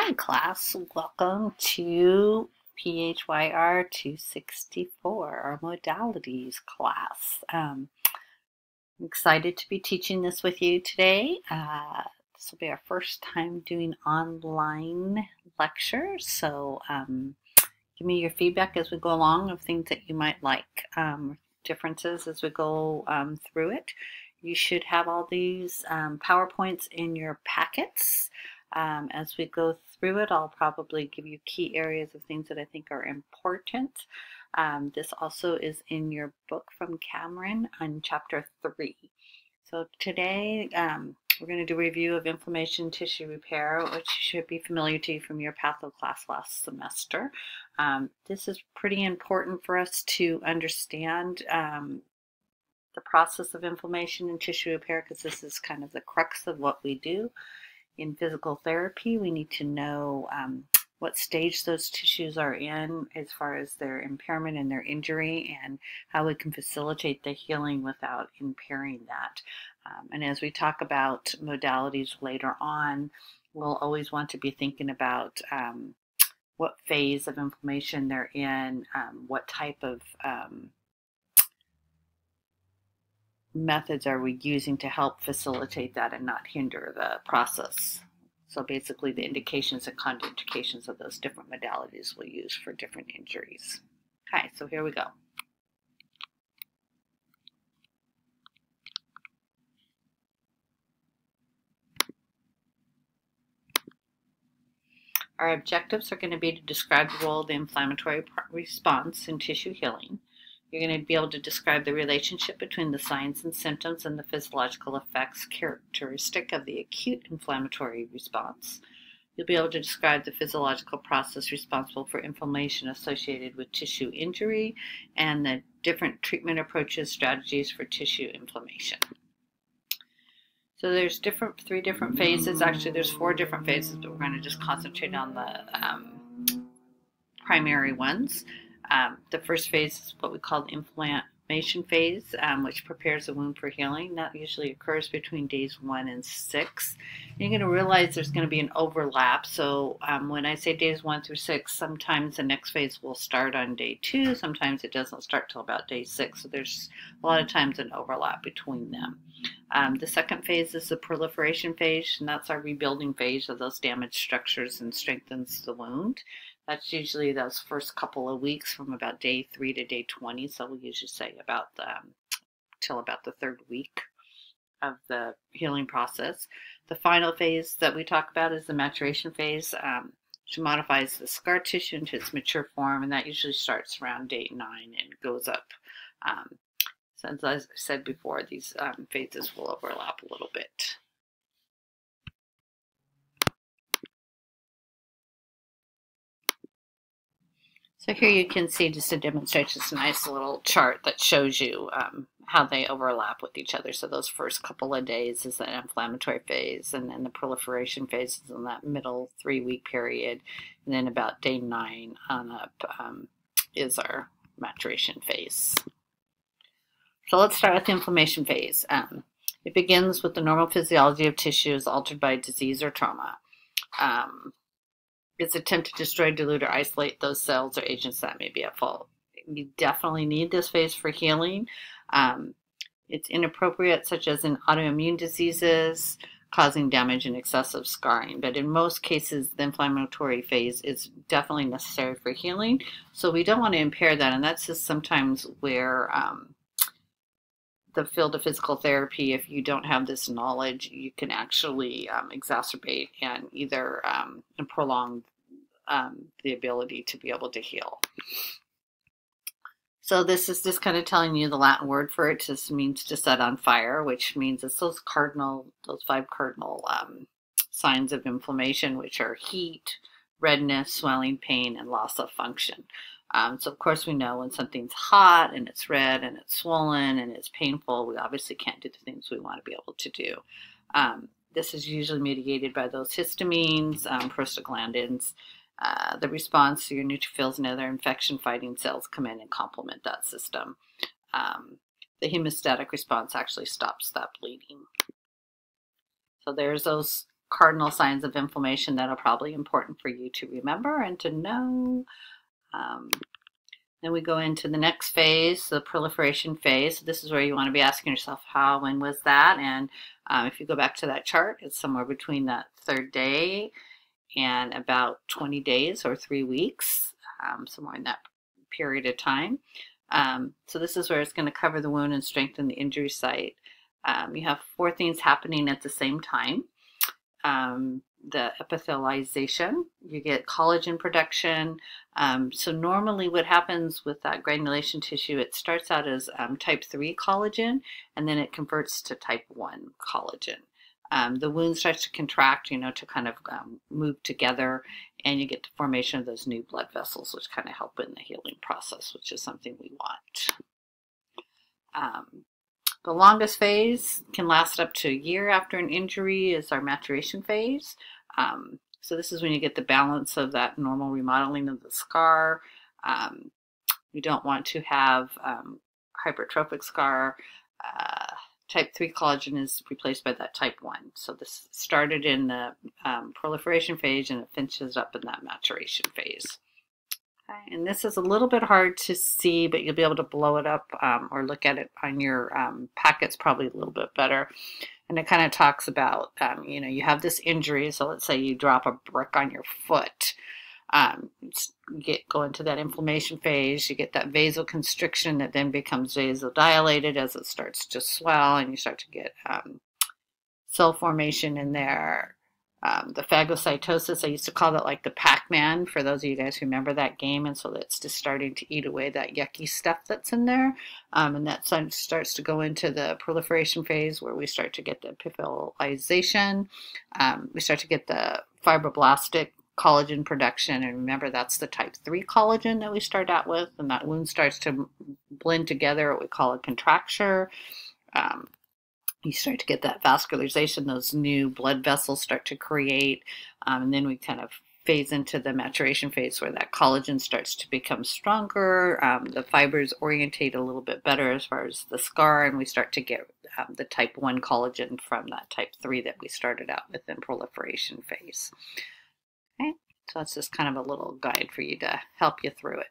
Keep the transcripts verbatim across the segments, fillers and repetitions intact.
Hi class, welcome to P H Y R two sixty-four, our modalities class. Um, I'm excited to be teaching this with you today. Uh, this will be our first time doing online lectures, so um, give me your feedback as we go along of things that you might like, um, differences as we go um, through it. You should have all these um, PowerPoints in your packets. Um, as we go through it, I'll probably give you key areas of things that I think are important. Um, this also is in your book from Cameron on chapter three. So today um, we're going to do a review of inflammation tissue repair, which should be familiar to you from your patho class last semester. Um, this is pretty important for us to understand um, the process of inflammation and tissue repair, because this is kind of the crux of what we do. In physical therapy, we need to know um, what stage those tissues are in as far as their impairment and their injury, and how we can facilitate the healing without impairing that. Um, and as we talk about modalities later on, we'll always want to be thinking about um, what phase of inflammation they're in, um, what type of um, methods are we using to help facilitate that and not hinder the process. So basically the indications and contraindications of those different modalities we'll use for different injuries. Okay, so here we go. Our objectives are going to be to describe the role of the inflammatory response in tissue healing. You're going to be able to describe the relationship between the signs and symptoms and the physiological effects characteristic of the acute inflammatory response. You'll be able to describe the physiological process responsible for inflammation associated with tissue injury and the different treatment approaches, strategies for tissue inflammation. So there's different, three different phases. Actually, there's four different phases, but we're going to just concentrate on the um, primary ones. Um, the first phase is what we call the inflammation phase, um, which prepares the wound for healing. That usually occurs between days one and six. And you're going to realize there's going to be an overlap. So um, when I say days one through six, sometimes the next phase will start on day two. Sometimes it doesn't start till about day six. So there's a lot of times an overlap between them. Um, the second phase is the proliferation phase, and that's our rebuilding phase of those damaged structures and strengthens the wound. That's usually those first couple of weeks from about day three to day twenty. So we usually say about the, um, till about the third week of the healing process. The final phase that we talk about is the maturation phase, um, which modifies the scar tissue into its mature form, and that usually starts around day nine and goes up. Um, so as I said before, these um, phases will overlap a little bit. So here you can see just a demonstration, it's a nice little chart that shows you um, how they overlap with each other. So those first couple of days is the inflammatory phase, and then the proliferation phase is in that middle three-week period, and then about day nine on up um, is our maturation phase. So let's start with the inflammation phase. Um, it begins with the normal physiology of tissues altered by disease or trauma. Um, It's an attempt to destroy, dilute, or isolate those cells or agents that may be at fault. You definitely need this phase for healing. Um, it's inappropriate, such as in autoimmune diseases, causing damage and excessive scarring. But in most cases, the inflammatory phase is definitely necessary for healing. So we don't want to impair that. And that's just sometimes where um, the field of physical therapy, if you don't have this knowledge, you can actually um, exacerbate and either um, and prolong um, the ability to be able to heal. So this is just kind of telling you the Latin word for it. Just means to set on fire, which means it's those cardinal, those five cardinal um, signs of inflammation, which are heat, redness, swelling, pain, and loss of function. Um, so of course we know when something's hot and it's red and it's swollen and it's painful, we obviously can't do the things we want to be able to do. Um, this is usually mitigated by those histamines, um, prostaglandins. Uh, the response to your neutrophils and other infection-fighting cells come in and complement that system. Um, the hemostatic response actually stops that bleeding. So there's those cardinal signs of inflammation that are probably important for you to remember and to know. Um, then we go into the next phase, the proliferation phase. So this is where you want to be asking yourself, how, when was that? And um, if you go back to that chart, it's somewhere between that third day and about twenty days or three weeks, um, somewhere in that period of time. Um, so this is where it's going to cover the wound and strengthen the injury site. Um, you have four things happening at the same time. Um, the epithelialization, you get collagen production. Um, so normally what happens with that granulation tissue, it starts out as um, type three collagen, and then it converts to type one collagen. Um, the wound starts to contract, you know, to kind of um, move together, and you get the formation of those new blood vessels, which kind of help in the healing process, which is something we want. Um, the longest phase can last up to a year after an injury is our maturation phase. Um, so this is when you get the balance of that normal remodeling of the scar. Um, you don't want to have um, hypertrophic scar. Uh, type three collagen is replaced by that type one. So this started in the um, proliferation phase and it finishes up in that maturation phase. Okay, and this is a little bit hard to see, but you'll be able to blow it up um, or look at it on your um, packets probably a little bit better. And it kind of talks about, um, you know, you have this injury. So let's say you drop a brick on your foot. Um, you get go into that inflammation phase, you get that vasoconstriction that then becomes vasodilated as it starts to swell, and you start to get um, cell formation in there. Um, the phagocytosis, I used to call that like the Pac-Man, for those of you guys who remember that game, and so that's just starting to eat away that yucky stuff that's in there, um, and that starts to go into the proliferation phase where we start to get the epithelialization, um, we start to get the fibroblastic collagen production, and remember that's the type three collagen that we start out with, and that wound starts to blend together, what we call a contracture. Um, you start to get that vascularization, those new blood vessels start to create, um, and then we kind of phase into the maturation phase where that collagen starts to become stronger, um, the fibers orientate a little bit better as far as the scar, and we start to get um, the type one collagen from that type three that we started out with in proliferation phase. Okay, so that's just kind of a little guide for you to help you through it.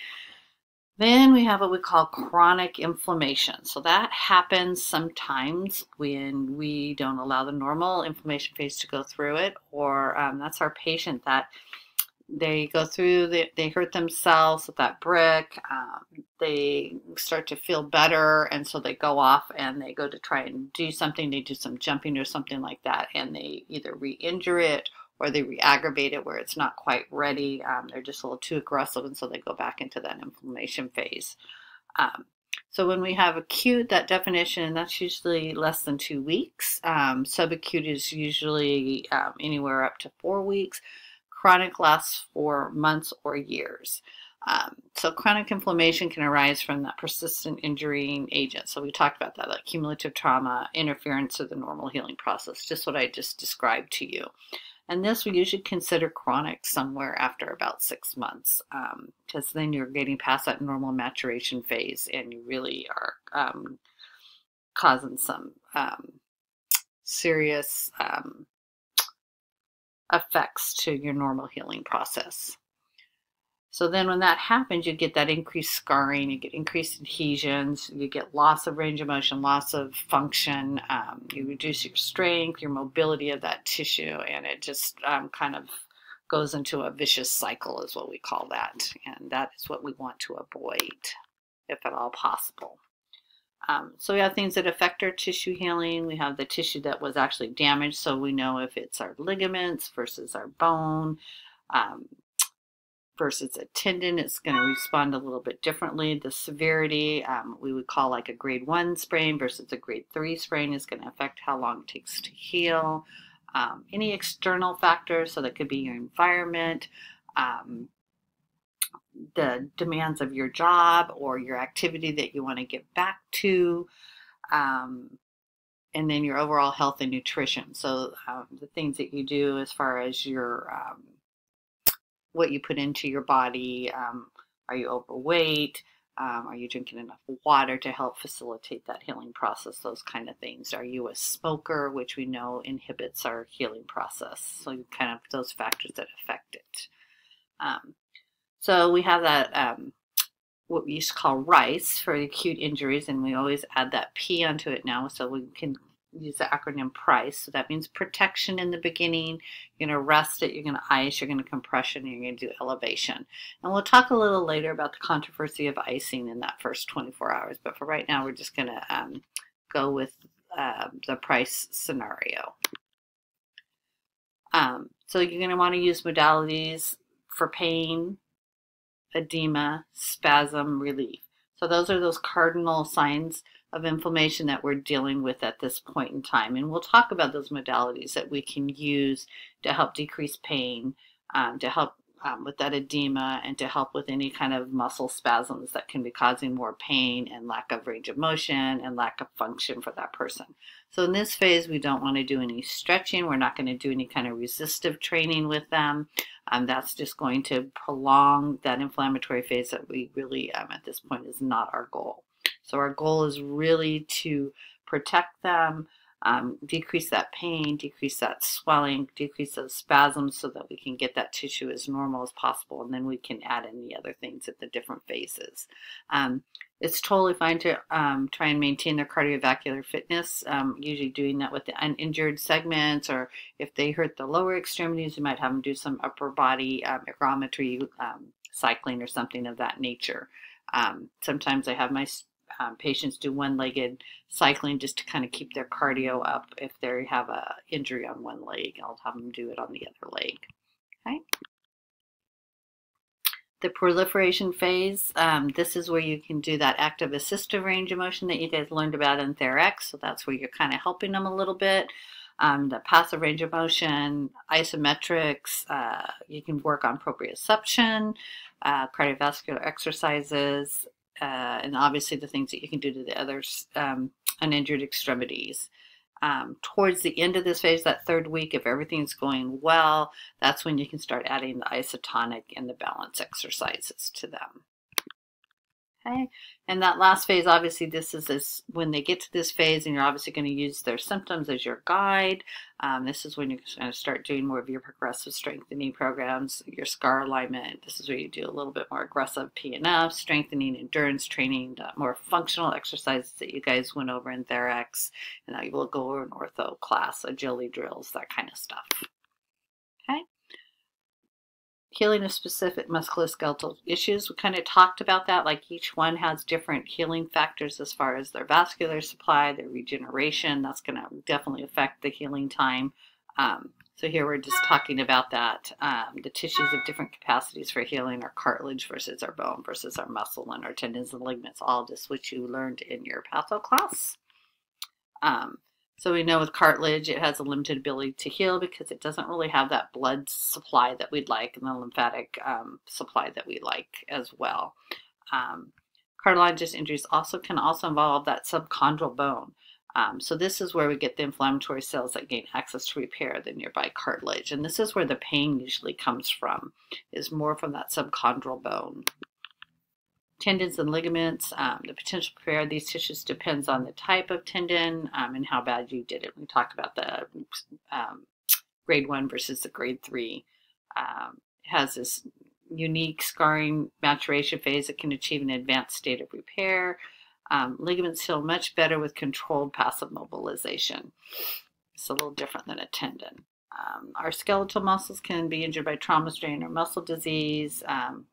Then we have what we call chronic inflammation. So that happens sometimes when we don't allow the normal inflammation phase to go through it, or um, that's our patient that they go through, they, they hurt themselves with that brick, um, they start to feel better, and so they go off and they go to try and do something, they do some jumping or something like that, and they either re-injure it or they re-aggravate it where it's not quite ready. Um, they're just a little too aggressive, and so they go back into that inflammation phase. Um, so when we have acute, that definition, that's usually less than two weeks. Um, subacute is usually um, anywhere up to four weeks. Chronic lasts for months or years. Um, so chronic inflammation can arise from that persistent injuring agent. So we talked about that, like cumulative trauma, interference of the normal healing process, just what I just described to you. And this we usually consider chronic somewhere after about six months, because um, then you're getting past that normal maturation phase and you really are um, causing some um, serious um, effects to your normal healing process. So then when that happens, you get that increased scarring, you get increased adhesions, you get loss of range of motion, loss of function, um, you reduce your strength, your mobility of that tissue, and it just um, kind of goes into a vicious cycle is what we call that. And that is what we want to avoid, if at all possible. Um, so we have things that affect our tissue healing. We have the tissue that was actually damaged, so we know if it's our ligaments versus our bone, um, versus a tendon, it's going to respond a little bit differently. The severity, um, we would call like a grade one sprain versus a grade three sprain, is going to affect how long it takes to heal. Um, any external factors, so that could be your environment, um, the demands of your job or your activity that you want to get back to, um, and then your overall health and nutrition. So um, the things that you do as far as your um, what you put into your body, um, are you overweight, Um, are you drinking enough water to help facilitate that healing process? Those kind of things. Are you a smoker, which we know inhibits our healing process? So kind of those factors that affect it. Um, so we have that um, what we used to call RICE for acute injuries, and we always add that P onto it now, so we can use the acronym PRICE. So that means protection in the beginning. You're going to rest it, you're going to ice, you're going to compression, and you're going to do elevation. And we'll talk a little later about the controversy of icing in that first twenty-four hours. But for right now, we're just going to um, go with uh, the PRICE scenario. Um, so you're going to want to use modalities for pain, edema, spasm, relief. So those are those cardinal signs of inflammation that we're dealing with at this point in time. And we'll talk about those modalities that we can use to help decrease pain, um, to help um, with that edema, and to help with any kind of muscle spasms that can be causing more pain and lack of range of motion and lack of function for that person. So in this phase, we don't want to do any stretching. We're not going to do any kind of resistive training with them. Um, that's just going to prolong that inflammatory phase that we really, um, at this point, is not our goal. So our goal is really to protect them, um, decrease that pain, decrease that swelling, decrease those spasms so that we can get that tissue as normal as possible, and then we can add in the other things at the different phases. Um, it's totally fine to um, try and maintain their cardiovascular fitness, um, usually doing that with the uninjured segments, or if they hurt the lower extremities, you might have them do some upper body um, ergometry, um, cycling or something of that nature. Um, sometimes I have my Um, patients do one-legged cycling just to kind of keep their cardio up. If they have a injury on one leg, I'll have them do it on the other leg. Okay. The proliferation phase, um, this is where you can do that active assistive range of motion that you guys learned about in TheraX. So that's where you're kind of helping them a little bit. Um, the passive range of motion, isometrics, uh, you can work on proprioception, uh, cardiovascular exercises, Uh, and obviously the things that you can do to the other um, uninjured extremities. Um, towards the end of this phase, that third week, if everything's going well, that's when you can start adding the isotonic and the balance exercises to them. Okay, and that last phase, obviously this is this, when they get to this phase, and you're obviously going to use their symptoms as your guide. Um, this is when you're going to start doing more of your progressive strengthening programs, your scar alignment. This is where you do a little bit more aggressive P N F, strengthening, endurance training, more functional exercises that you guys went over in TheraX, and now you will go over an ortho class, agility drills, that kind of stuff. Okay. Healing of specific musculoskeletal issues. We kind of talked about that, like each one has different healing factors as far as their vascular supply, their regeneration. That's going to definitely affect the healing time. Um, so here we're just talking about that. Um, the tissues of different capacities for healing, our cartilage versus our bone versus our muscle and our tendons and ligaments, all just what you learned in your patho class. Um, So we know with cartilage, it has a limited ability to heal because it doesn't really have that blood supply that we'd like, and the lymphatic um, supply that we like as well. Um, cartilaginous injuries also can also involve that subchondral bone. Um, so this is where we get the inflammatory cells that gain access to repair the nearby cartilage. And this is where the pain usually comes from, is more from that subchondral bone. Tendons and ligaments, um, the potential for repair of these tissues depends on the type of tendon um, and how bad you did it. We talked about the um, grade one versus the grade three. Um, it has this unique scarring maturation phase that can achieve an advanced state of repair. Um, ligaments heal much better with controlled passive mobilization. It's a little different than a tendon. Um, our skeletal muscles can be injured by trauma, strain, or muscle disease. Um,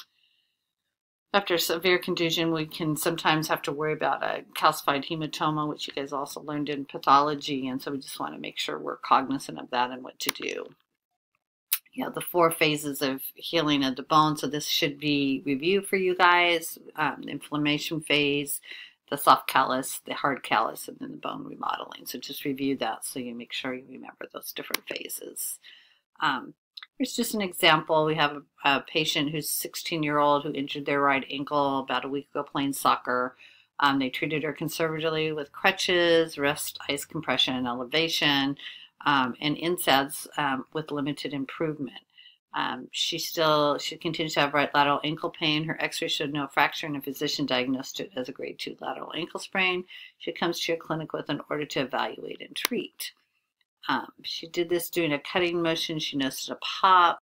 After severe contusion, we can sometimes have to worry about a calcified hematoma, which you guys also learned in pathology, and so we just want to make sure we're cognizant of that and what to do. You know, the four phases of healing of the bone, so this should be reviewed for you guys. Um, the inflammation phase, the soft callus, the hard callus, and then the bone remodeling. So just review that so you make sure you remember those different phases. Um, Here's just an example. We have a, a patient who's a sixteen-year-old who injured their right ankle about a week ago playing soccer. Um, they treated her conservatively with crutches, rest, ice compression, and elevation, um, and N SAIDs um, with limited improvement. Um, she still, she continues to have right lateral ankle pain. Her x-ray showed no fracture, and a physician diagnosed it as a grade two lateral ankle sprain. She comes to your clinic with an order to evaluate and treat. Um, she did this doing a cutting motion. She noticed a pop.